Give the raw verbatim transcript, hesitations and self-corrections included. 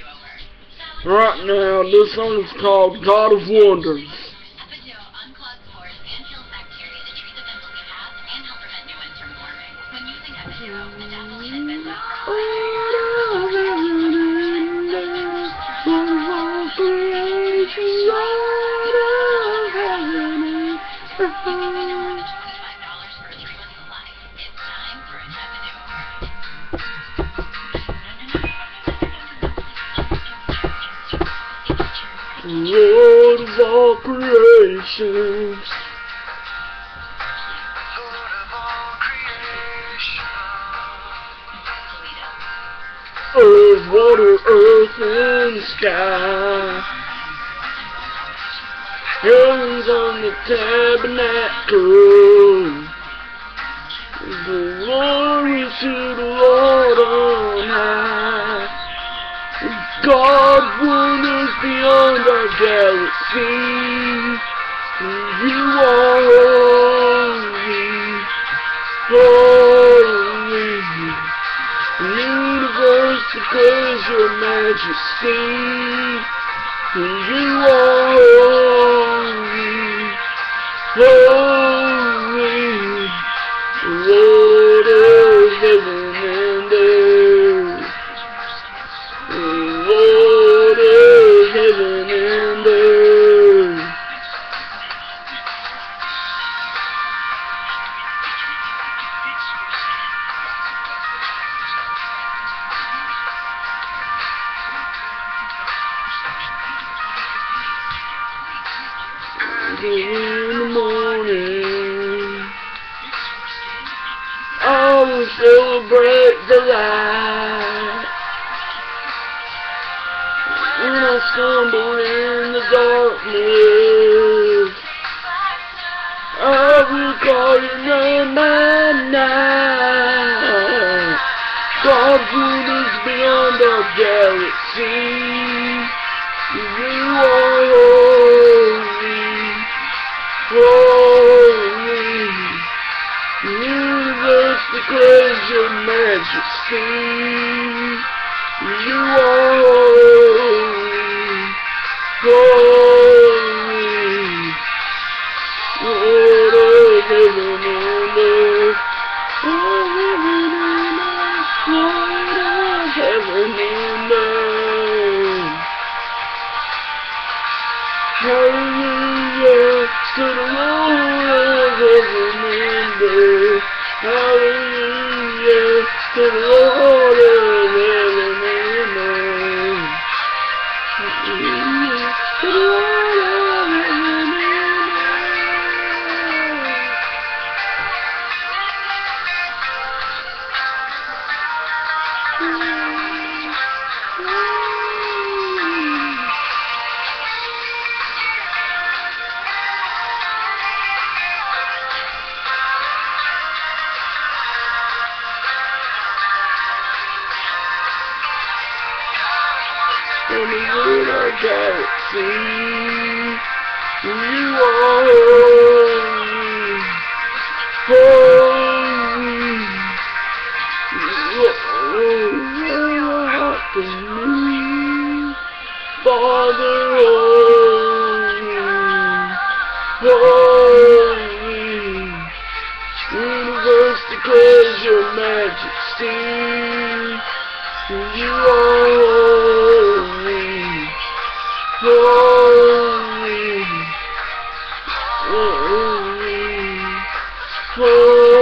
Right now, this song is called God of Wonders. Lord of all creations, earth, water, earth, and sky, heavens on the tabernacle, glory to the Lord on high. God wonders beyond our galaxy. You are holy, holy. The universe declares your majesty. You are holy, holy. Lord of heaven and earth. Lord of heaven and earth. In the morning, I will celebrate the light. When I stumble in the darkness, I will call your name at night. God wonders beyond our galaxy. You are holy, holy. The universe declares your majesty. You are holy, Lord of heaven and earth, Lord of heaven and earth. Hallelujah to the Lord of heaven and earth. Hallelujah to the Lord of heaven and earth. Hallelujah to the Lord of heaven and earth. In the world I galaxy, you are holy, holy, holy, Father holy, holy. Universe declares your majesty. You are holy, holy, holy, holy.